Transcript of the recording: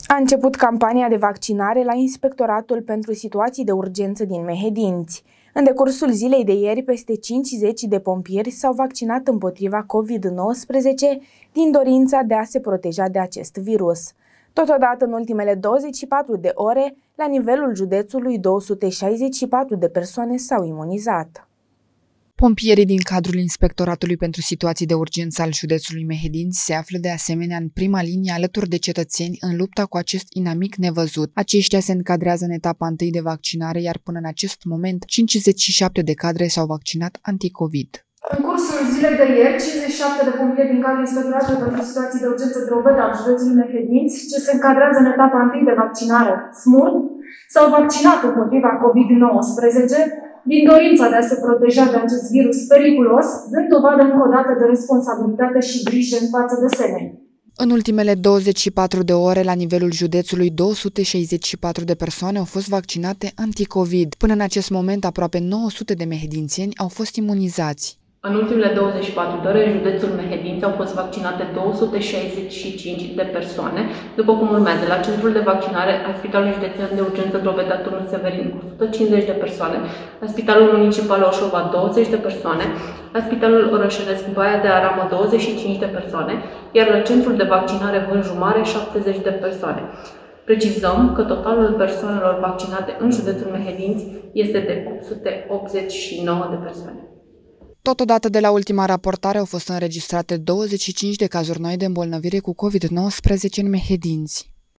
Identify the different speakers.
Speaker 1: A început campania de vaccinare la Inspectoratul pentru Situații de Urgență din Mehedinți. În decursul zilei de ieri, peste 50 de pompieri s-au vaccinat împotriva COVID-19 din dorința de a se proteja de acest virus. Totodată, în ultimele 24 de ore, la nivelul județului, 264 de persoane s-au imunizat.
Speaker 2: Pompierii din cadrul Inspectoratului pentru Situații de Urgență al județului Mehedinți se află de asemenea în prima linie alături de cetățeni în lupta cu acest inamic nevăzut. Aceștia se încadrează în etapa întâi de vaccinare, iar până în acest moment 57 de cadre s-au vaccinat anticovid.
Speaker 3: În cursul zilei de ieri, 57 de pompieri din cadrul Inspectoratului pentru Situații de Urgență Drobeta al județului Mehedinți, ce se încadrează în etapa întâi de vaccinare SMURD, s-au vaccinat împotriva COVID-19 din dorința de a se proteja de acest virus periculos, dând dovadă încă o dată de responsabilitate și grijă în față de semeni.
Speaker 2: În ultimele 24 de ore, la nivelul județului, 264 de persoane au fost vaccinate anticovid. Până în acest moment, aproape 900 de mehedințeni au fost imunizați.
Speaker 4: În ultimele 24 de ore, în județul Mehedinți au fost vaccinate 265 de persoane, după cum urmează. La centrul de vaccinare al Spitalului Județean de Urgență Drobeta Turnul Severin, 150 de persoane, la Spitalul Municipal Oșova, 20 de persoane, la Spitalul Orășenesc Baia de Aramă, 25 de persoane, iar la centrul de vaccinare Vânju Mare, 70 de persoane. Precizăm că totalul persoanelor vaccinate în județul Mehedinți este de 889 de persoane.
Speaker 2: Totodată, de la ultima raportare, au fost înregistrate 25 de cazuri noi de îmbolnăvire cu COVID-19 în Mehedinți.